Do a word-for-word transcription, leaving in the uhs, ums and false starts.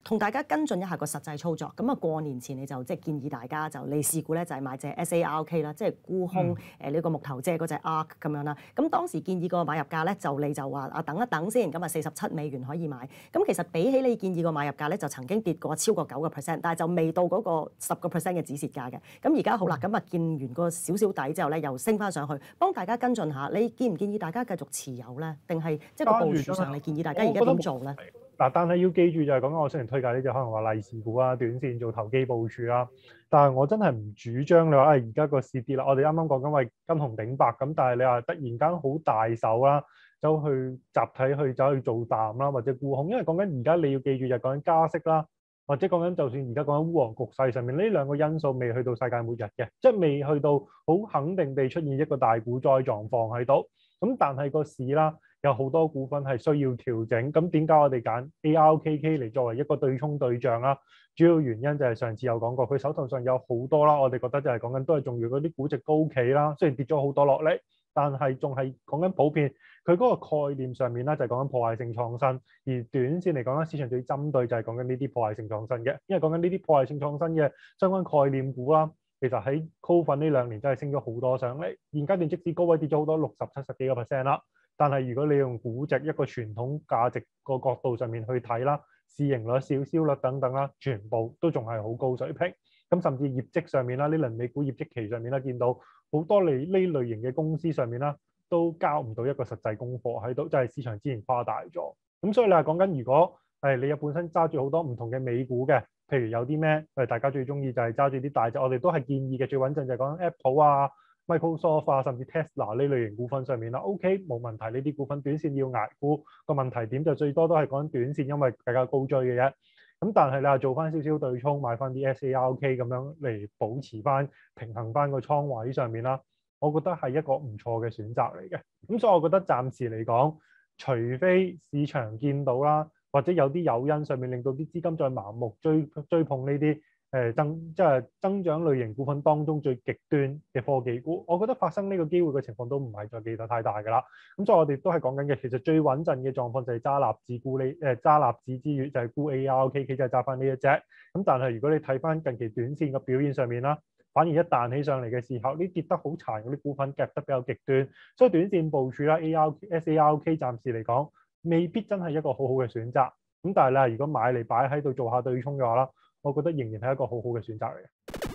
同大家跟進一下個實際操作。咁啊，過年前你就即係建議大家就你試股咧就係買隻 S A R K 啦，即係沽空誒呢個木頭姐嗰隻 A R K 咁樣啦。咁當時建議個買入價咧就你就話啊等一等先，咁啊四十七美元可以買。咁其實比起你建議個買入價咧，就曾經跌過超過九個 percent， 但係就未到嗰個十個 percent 嘅止蝕價嘅。咁而家好啦，咁啊見完個少少底之後咧，又升翻上去，幫大家跟進下。你建唔建議大家繼續持有咧？定係即係個部署上，你建議大家而家點做咧？ 嗱，但係要記住就係講緊我雖然推介呢隻可能話利是股啊，短線做投機部署啦，但係我真係唔主張你話啊而家個市跌啦，我哋啱啱講緊為金紅頂白咁，但係你話突然間好大手啦，走去集體去走去做淡啦，或者沽空，因為講緊而家你要記住就係講緊加息啦，或者講緊就算而家講緊烏俄局勢上面呢兩個因素未去到世界末日嘅，即係未去到好肯定地出現一個大股災狀況喺度，咁但係個市啦。有好多股份係需要調整，咁點解我哋揀 A R K K 嚟作為一個對沖對象啦？主要原因就係上次有講過，佢手頭上有好多啦，我哋覺得就係講緊都係仲要嗰啲估值高企啦，雖然跌咗好多落嚟，但係仲係講緊普遍，佢嗰個概念上面咧就係講緊破壞性創新，而短線嚟講咧，市場最針對就係講緊呢啲破壞性創新嘅，因為講緊呢啲破壞性創新嘅相關概念股啦。其實喺 COVID 呢兩年真係升咗好多上嚟，現階段即使高位跌咗好多六十七十幾個 percent 啦，但係如果你用估值一個傳統價值個角度上面去睇啦，市盈率、小銷率等等啦，全部都仲係好高水平。咁甚至業績上面啦，呢輪美股業績期上面啦，見到好多你呢類型嘅公司上面啦，都交唔到一個實際功課喺度，就係市場之前誇大咗。咁所以你係講緊如果係你有本身揸住好多唔同嘅美股嘅。譬如有啲咩，誒大家最中意就係揸住啲大隻，我哋都係建議嘅最穩陣就係講 Apple 啊、Microsoft 啊，甚至 Tesla 呢類型股份上面啦。OK， 冇問題，呢啲股份短線要捱沽，個問題點就最多都係講短線，因為比較高追嘅啫。咁但係你話做翻少少對沖，買翻啲 S A R K 咁樣嚟保持翻平衡翻個倉位上面啦，我覺得係一個唔錯嘅選擇嚟嘅。咁所以我覺得暫時嚟講，除非市場見到啦。或者有啲誘因上面令到啲資金再盲目追追捧呢啲誒增即係增長類型股份當中最極端嘅科技股，我覺得發生呢個機會嘅情況都唔係再記得太大㗎啦。咁所以我哋都係講緊嘅，其實最穩陣嘅狀況就係揸納指沽呢誒揸納指之餘就係沽 A R K K， 即係揸翻呢一隻。咁但係如果你睇翻近期短線嘅表現上面啦，反而一彈起上嚟嘅時候，呢跌得好殘嗰啲股份夾得比較極端，所以短線部署啦 A R S A R K 暫時嚟講。未必真係一個好好嘅選擇，咁但係咧，如果買嚟擺喺度做下對沖嘅話啦，我覺得仍然係一個好好嘅選擇嚟嘅。